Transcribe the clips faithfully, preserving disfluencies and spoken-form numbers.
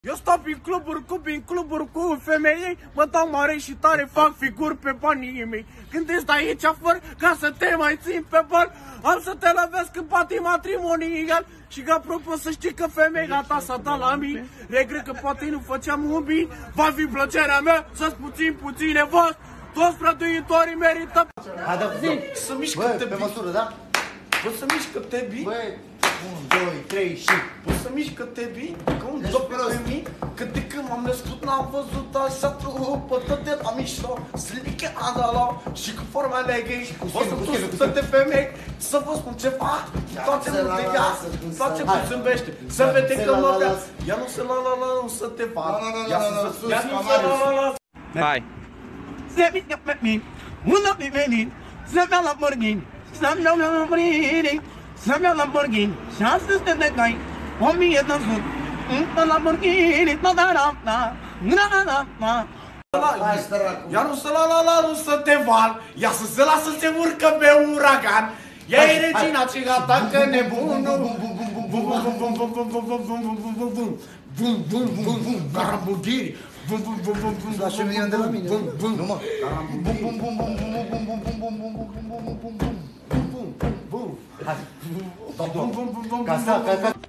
Eu stau prin cluburi cu prin cluburi cu femei, mă dau mare și tare, fac figuri pe banii mei. Când ești de aici afară, ca să te mai țin pe bani, am să te lovesc în patii matrimonial. Și că apropo să știi că femeia ta s-a dat la mine, regret că poate nu făceam un bine, va fi plăcerea mea să-ți puțin puține voți, toți prăduitorii merită. Haide, zi, să mișcă-te pe măsură, da? Poți să mișcă-te bine? Băi, unu, doi, trei și... Poți să mișcă-te bine? Că un joc pe mine, că de când m-am născut n-am văzut așa trupă, tot de la mișto, slică adala și cu formele gay. O să tu să te femei, să vă spun ceva, toate nu te ia, toate nu zâmbește, să vede că mă vrea, ia nu se la la la, nu să te fac, ia nu se la la la. Hai! Să mișcă pe mine, mână pe mine, să-mi ia Lamborghini, să-mi ia Lamborghini, să-mi ia Lamborghini, și astăzi te decai, o mie de zut, în Lamborghini, ta-da-da-da, na-na-na-na. Ia nu să la la la, nu să te val, ia să se lasă să se urcă pe uragan, ea e regina ce gata că nebunul, bum bum bum bum bum bum bum bum bum bum bum bum bum bum bum Lamborghini, bum bum bum bum bum, Lași milion de la mine, bum bum, nu mă, bum bum bum bum bum bum bum bum bum bum bum bum bum bum. hai, Bum bum bum bum. ca să, ca să...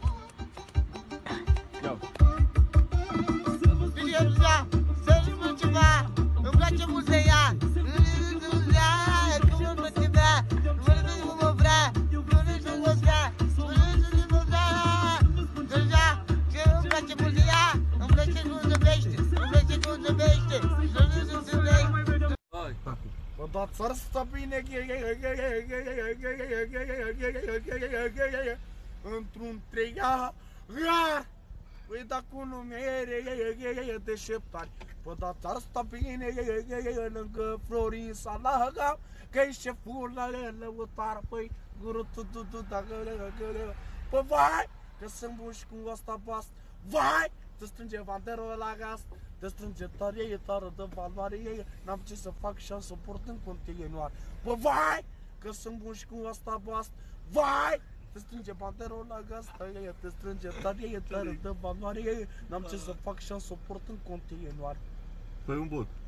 Îmi place mult să ia. Cum mă te vrea, mă râzi cum mă vrea, mă râzi cum mă vrea, mă râzi cum mă vrea. Deja, că îmi place mult să ia, îmi place cum zâmbește, îmi place cum zâmbește, să râzi cum zâmbește. Bă, dar țăr stă bine într-un treia rar. Păi dacă unul mi-e deșteptare. Bă, dar țăr stă bine lângă Florin Salaga, că-i șeful la lăutar. Păi, guru tu tu tu dacă bă, vai, că sunt bun și cu ăsta bast. Vai, te strânge vanterul la gaz. Te strânge tare, e tară de valoare, n-am ce să fac și am să port în continuare. Bă, vai, că sunt bun și cu ăsta bast. Vai, te strânge panterul la gaz, te strânge tare, e tară de valoare, n-am ce să fac și am să port în continuare. Păi un bot.